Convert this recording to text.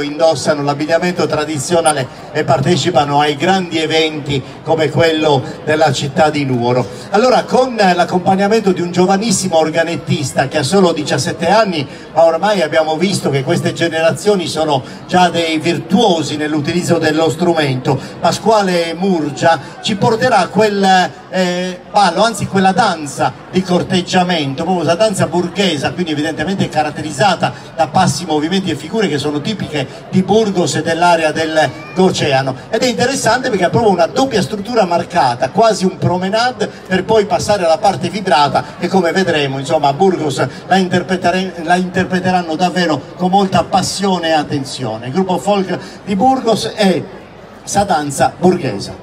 indossano l'abbigliamento tradizionale e partecipano ai grandi eventi come quello della città di Nuoro. Allora, con l'accompagnamento di un giovanissimo organettista che ha solo 17 anni, ma ormai abbiamo visto che queste generazioni sono già dei virtuosi nell'utilizzo dello strumento, Pasquale Murgia ci porterà quel ballo, anzi quella danza di corteggiamento, proprio la danza borghese, quindi evidentemente caratterizzata da passi, movimenti e figure che sono tipiche di Burgos e dell'area dell'Oceano, ed è interessante perché ha proprio una doppia struttura marcata, quasi un promenade, per poi passare alla parte vibrata, e come vedremo insomma a Burgos la interpreteranno davvero con molta passione e attenzione. Il gruppo folk di Burgos è Sa danza borghese.